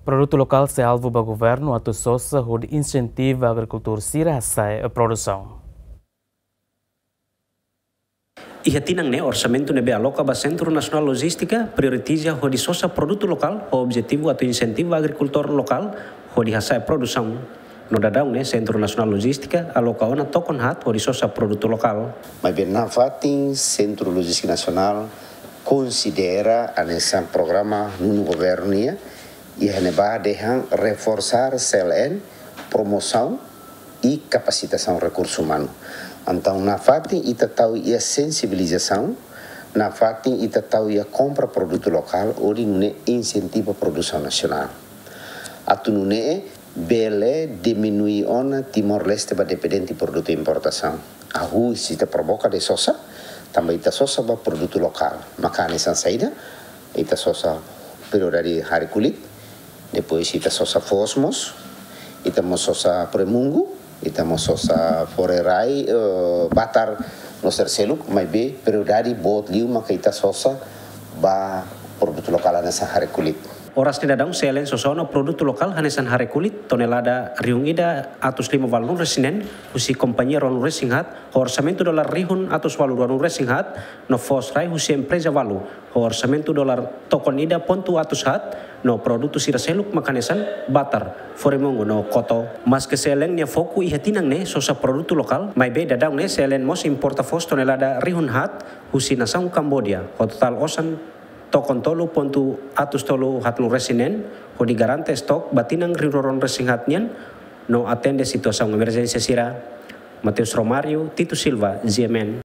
Produto local se alvo para governo atu sosa de incentivo à agricultura sira sai a produção. Ihatinang ne orçamento nebe aloca ba Centro Nacional Logística prioritiza o de sosa produto local, o objetivo atu incentivo à agricultor local, o de hasai produção. No dadão ne Centro Nacional Logística aloca ona tokon hat o de sosa produto local. Mas bem na fatin Centro Logística Nacional considera nesse programa no governo e vai reforçar CLN, promoção e capacitação recurso humano. Então, na fatin ita tahu ia sensibilização, na fatin ita tahu ia compra produto local, ori nune incentiva produção nacional. Atu nune bele diminui ona Timor-Leste ba dependente produto importação. Ahu se ita provoca de sosa, também ita sosa ba produto local. Maka nessa saída, ita sosa prioridade hari kulit, depois ita sosa fosmos, ita mo sosa premungu, ita mo sosa forerai batar no serseluk, mas be prioridade bot liu maka ita sosa ba produto lokal nessa hari kulit. Oras ni dadang selen sosono produto lokal hanesan hari kulit tonelada riung ida atus 5 valun resinen usi kompanhia ron resinghat orçamento dolar rihun atus valu ron resinghat no fosrai usi empresa valu orçamento dolar tokon ida pontu atus hat no produto sira seluk makanesan batar foremongo no koto mas ke selen nya foku ihatinang ne sosa produto lokal mai be dadang ne selen mos importa fos tonelada rihun hat usi nasang Cambodia total osan tokon tolu pontu atus tolu hatnu resinen ho digarante stok batinang riroron resinghatnian no atende situação emergência sira Mateus Romário Tito Silva GMN.